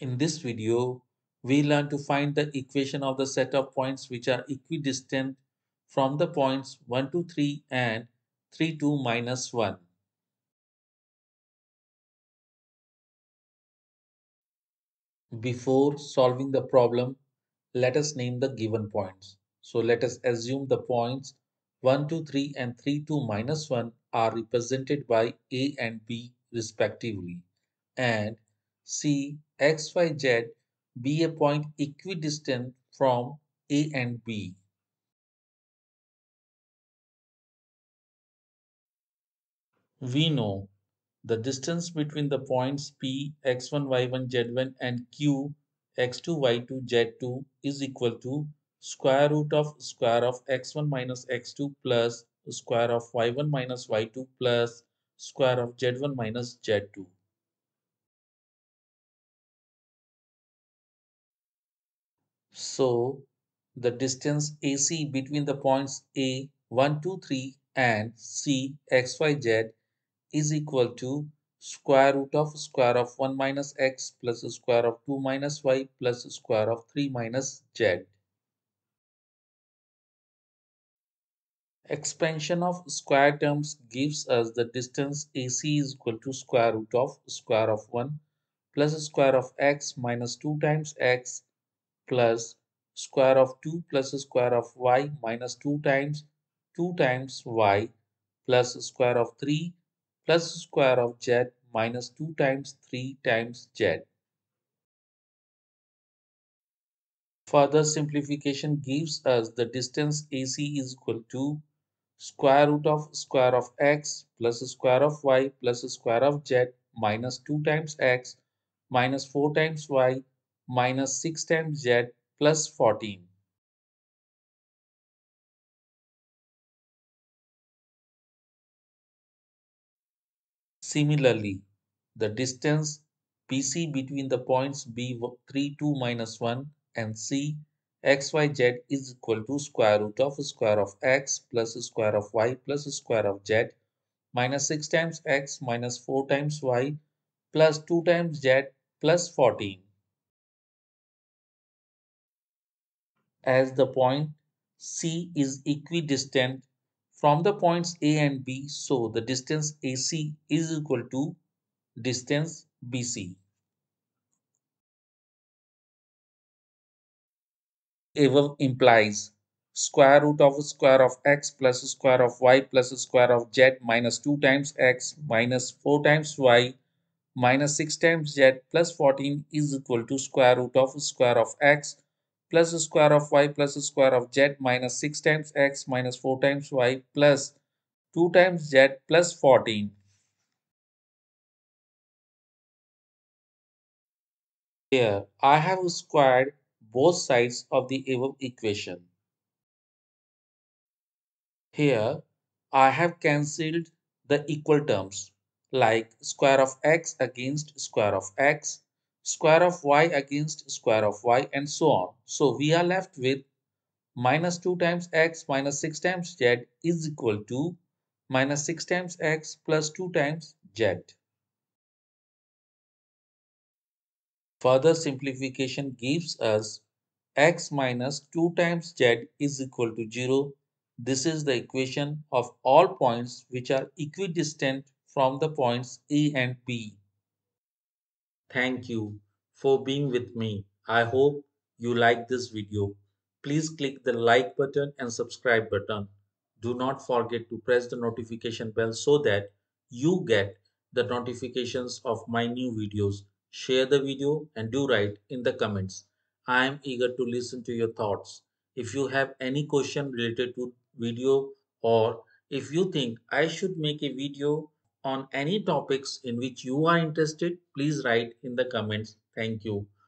In this video, we learn to find the equation of the set of points which are equidistant from the points 1 to 3 and 3 to minus 1. Before solving the problem, let us name the given points. So let us assume the points 1 to 3 and 3 to minus 1 are represented by A and B respectively, and C, X, Y, Z be a point equidistant from A and B. We know the distance between the points P, x1, y1, z1 and Q, x2, y2, z2 is equal to square of x1 minus x2 plus square of y1 minus y2 plus square of z1 minus z2. So the distance AC between the points A 1, 2, 3 and C x, y, z is equal to square of 1 minus x plus square of 2 minus y plus square of 3 minus z. Expansion of square terms gives us the distance AC is equal to square of 1 plus square of x minus 2 times x plus square of 2 plus square of y minus 2 times y plus square of 3 plus square of z minus 2 times 3 times z. Further simplification gives us the distance AC is equal to square of x plus square of y plus square of z minus 2 times x minus 4 times y minus 6 times z plus 14. Similarly, the distance BC between the points B3 2 minus 1 and C xyz is equal to square of x plus square of y plus square of z minus 6 times x minus 4 times y plus 2 times z plus 14. As the point C is equidistant from the points A and B, so the distance AC is equal to distance BC. Above implies square of x plus square of y plus square of z minus 2 times x minus 4 times y minus 6 times z plus 14 is equal to square of x plus square of y plus square of z minus 6 times x minus 4 times y plus 2 times z plus 14. Here I have squared both sides of the above equation. Here I have cancelled the equal terms like square of x against square of x, square of y against square of y and so on. So we are left with minus 2 times x minus 6 times z is equal to minus 6 times x plus 2 times z. Further simplification gives us x minus 2 times z is equal to 0. This is the equation of all points which are equidistant from the points A and B. Thank you for being with me. I hope you like this video. Please click the like button and subscribe button. Do not forget to press the notification bell so that you get the notifications of my new videos. Share the video and do write in the comments. I am eager to listen to your thoughts. If you have any question related to video, or if you think I should make a video on any topics in which you are interested, please write in the comments. Thank you.